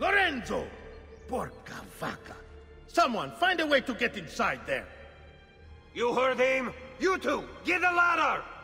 Lorenzo! Porca vaca! Someone, find a way to get inside there! You heard him? You two, get a ladder!